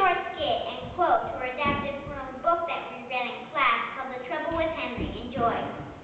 short skit and quotes were adapted from a book that we read in class called The Trouble with Henry. Enjoy.